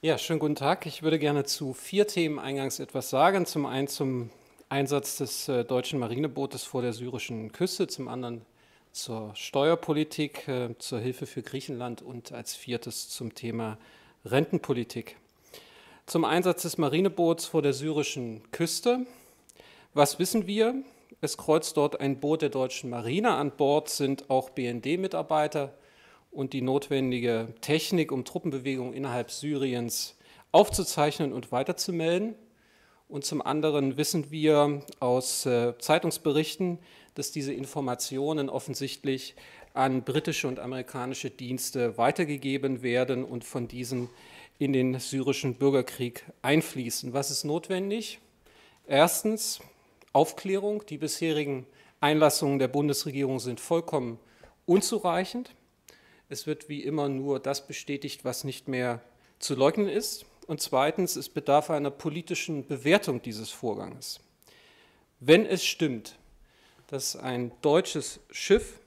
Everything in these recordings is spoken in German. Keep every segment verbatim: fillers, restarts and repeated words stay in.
Ja, schönen guten Tag. Ich würde gerne zu vier Themen eingangs etwas sagen. Zum einen zum Einsatz des äh, deutschen Marinebootes vor der syrischen Küste, zum anderen zur Steuerpolitik, äh, zur Hilfe für Griechenland und als viertes zum Thema Rentenpolitik. Zum Einsatz des Marineboots vor der syrischen Küste. Was wissen wir? Es kreuzt dort ein Boot der deutschen Marine. An Bord sind auch B N D-Mitarbeiter und die notwendige Technik, um Truppenbewegungen innerhalb Syriens aufzuzeichnen und weiterzumelden. Und zum anderen wissen wir aus äh, Zeitungsberichten, dass diese Informationen offensichtlich an britische und amerikanische Dienste weitergegeben werden und von diesen in den syrischen Bürgerkrieg einfließen. Was ist notwendig? Erstens Aufklärung. Die bisherigen Einlassungen der Bundesregierung sind vollkommen unzureichend. Es wird wie immer nur das bestätigt, was nicht mehr zu leugnen ist. Und zweitens, es bedarf einer politischen Bewertung dieses Vorgangs. Wenn es stimmt, dass ein deutsches Schiff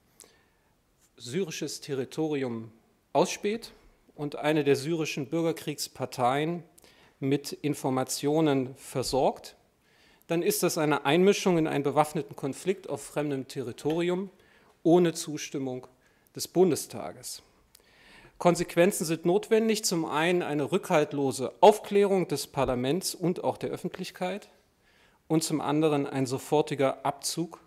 syrisches Territorium ausspäht und eine der syrischen Bürgerkriegsparteien mit Informationen versorgt, dann ist das eine Einmischung in einen bewaffneten Konflikt auf fremdem Territorium ohne Zustimmung des Bundestages. Konsequenzen sind notwendig, zum einen eine rückhaltlose Aufklärung des Parlaments und auch der Öffentlichkeit und zum anderen ein sofortiger Abzug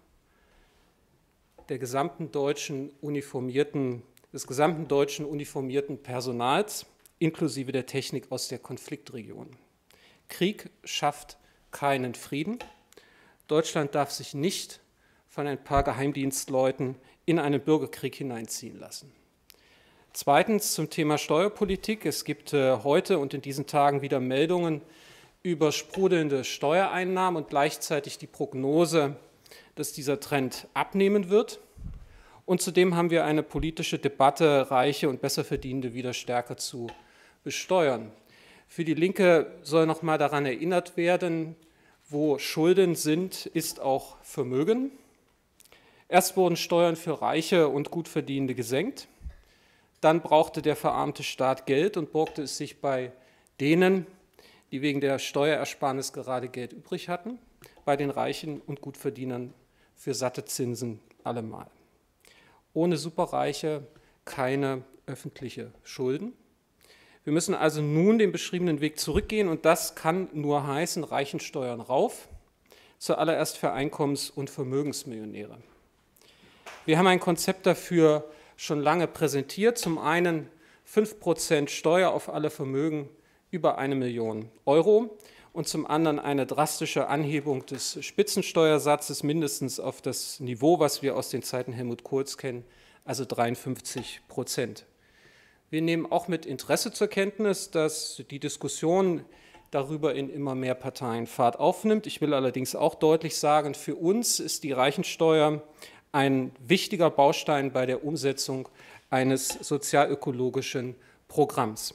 der gesamten deutschen uniformierten, des gesamten deutschen uniformierten Personals inklusive der Technik aus der Konfliktregion. Krieg schafft keinen Frieden. Deutschland darf sich nicht von ein paar Geheimdienstleuten in einen Bürgerkrieg hineinziehen lassen. Zweitens zum Thema Steuerpolitik. Es gibt äh, heute und in diesen Tagen wieder Meldungen über sprudelnde Steuereinnahmen und gleichzeitig die Prognose, dass dieser Trend abnehmen wird. Und zudem haben wir eine politische Debatte, Reiche und Besserverdienende wieder stärker zu besteuern. Für die Linke soll noch mal daran erinnert werden, wo Schulden sind, ist auch Vermögen. Erst wurden Steuern für Reiche und Gutverdienende gesenkt. Dann brauchte der verarmte Staat Geld und borgte es sich bei denen, die wegen der Steuerersparnis gerade Geld übrig hatten, bei den Reichen und Gutverdienern für satte Zinsen allemal. Ohne Superreiche keine öffentliche Schulden. Wir müssen also nun den beschriebenen Weg zurückgehen und das kann nur heißen, Reichensteuern rauf, zuallererst für Einkommens- und Vermögensmillionäre. Wir haben ein Konzept dafür schon lange präsentiert. Zum einen fünf Prozent Steuer auf alle Vermögen über eine Million Euro und zum anderen eine drastische Anhebung des Spitzensteuersatzes mindestens auf das Niveau, was wir aus den Zeiten Helmut Kohls kennen, also dreiundfünfzig Prozent. Wir nehmen auch mit Interesse zur Kenntnis, dass die Diskussion darüber in immer mehr Parteien Fahrt aufnimmt. Ich will allerdings auch deutlich sagen, für uns ist die Reichensteuer ein wichtiger Baustein bei der Umsetzung eines sozialökologischen Programms.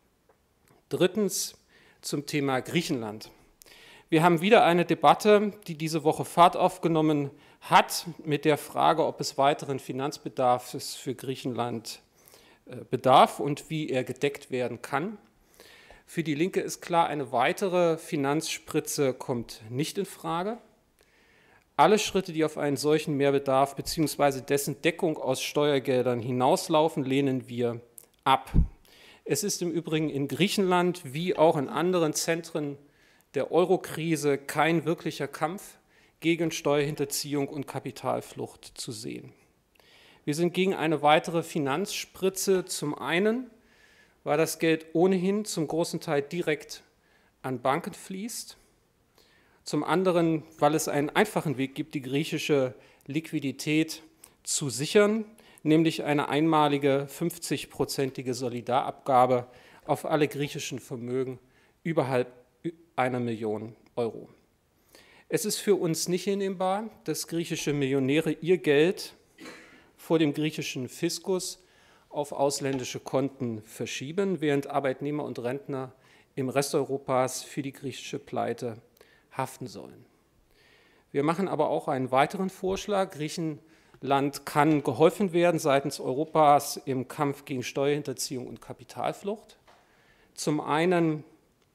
Drittens zum Thema Griechenland. Wir haben wieder eine Debatte, die diese Woche Fahrt aufgenommen hat, mit der Frage, ob es weiteren Finanzbedarfs für Griechenland bedarf und wie er gedeckt werden kann. Für die Linke ist klar, eine weitere Finanzspritze kommt nicht in Frage. Alle Schritte, die auf einen solchen Mehrbedarf bzw. dessen Deckung aus Steuergeldern hinauslaufen, lehnen wir ab. Es ist im Übrigen in Griechenland wie auch in anderen Zentren der Eurokrise kein wirklicher Kampf gegen Steuerhinterziehung und Kapitalflucht zu sehen. Wir sind gegen eine weitere Finanzspritze, zum einen, weil das Geld ohnehin zum großen Teil direkt an Banken fließt. Zum anderen, weil es einen einfachen Weg gibt, die griechische Liquidität zu sichern, nämlich eine einmalige fünfzig-prozentige Solidarabgabe auf alle griechischen Vermögen überhalb einer Million Euro. Es ist für uns nicht hinnehmbar, dass griechische Millionäre ihr Geld vor dem griechischen Fiskus auf ausländische Konten verschieben, während Arbeitnehmer und Rentner im Rest Europas für die griechische Pleite haften sollen. Wir machen aber auch einen weiteren Vorschlag. Griechenland kann geholfen werden seitens Europas im Kampf gegen Steuerhinterziehung und Kapitalflucht. Zum einen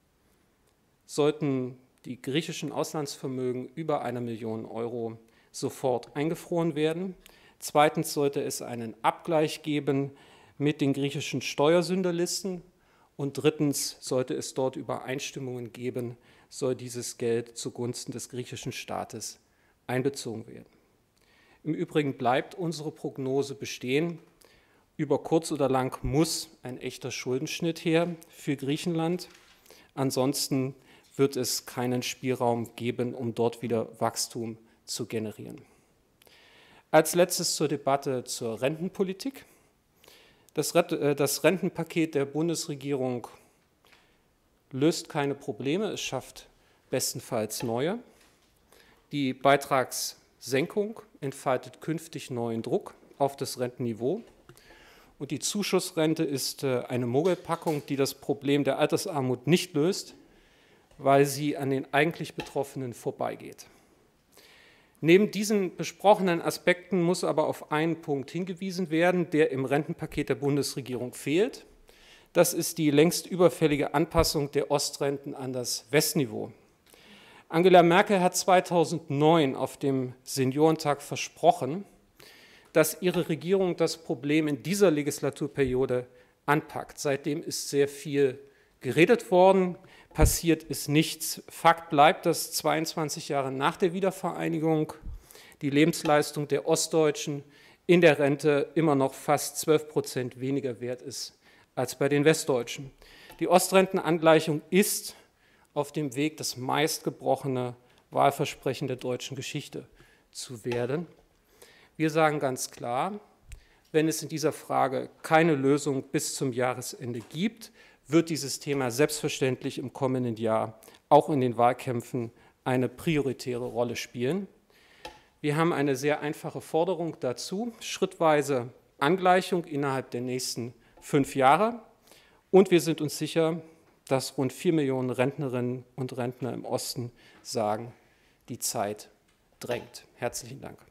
sollten die griechischen Auslandsvermögen über eine Million Euro sofort eingefroren werden. Zweitens sollte es einen Abgleich geben mit den griechischen Steuersünderlisten. Und drittens sollte es dort Übereinstimmungen geben, soll dieses Geld zugunsten des griechischen Staates einbezogen werden. Im Übrigen bleibt unsere Prognose bestehen. Über kurz oder lang muss ein echter Schuldenschnitt her für Griechenland. Ansonsten wird es keinen Spielraum geben, um dort wieder Wachstum zu generieren. Als letztes zur Debatte zur Rentenpolitik. Das Rentenpaket der Bundesregierung löst keine Probleme, es schafft bestenfalls neue. Die Beitragssenkung entfaltet künftig neuen Druck auf das Rentenniveau. Und die Zuschussrente ist eine Mogelpackung, die das Problem der Altersarmut nicht löst, weil sie an den eigentlich Betroffenen vorbeigeht. Neben diesen besprochenen Aspekten muss aber auf einen Punkt hingewiesen werden, der im Rentenpaket der Bundesregierung fehlt. Das ist die längst überfällige Anpassung der Ostrenten an das Westniveau. Angela Merkel hat zweitausendneun auf dem Seniorentag versprochen, dass ihre Regierung das Problem in dieser Legislaturperiode anpackt. Seitdem ist sehr viel geredet worden, passiert ist nichts. Fakt bleibt, dass zweiundzwanzig Jahre nach der Wiedervereinigung die Lebensleistung der Ostdeutschen in der Rente immer noch fast zwölf Prozent weniger wert ist als bei den Westdeutschen. Die Ostrentenangleichung ist auf dem Weg, das meistgebrochene Wahlversprechen der deutschen Geschichte zu werden. Wir sagen ganz klar, wenn es in dieser Frage keine Lösung bis zum Jahresende gibt, wird dieses Thema selbstverständlich im kommenden Jahr auch in den Wahlkämpfen eine prioritäre Rolle spielen. Wir haben eine sehr einfache Forderung dazu, schrittweise Angleichung innerhalb der nächsten fünf Jahre. Und wir sind uns sicher, dass rund vier Millionen Rentnerinnen und Rentner im Osten sagen, die Zeit drängt. Herzlichen Dank.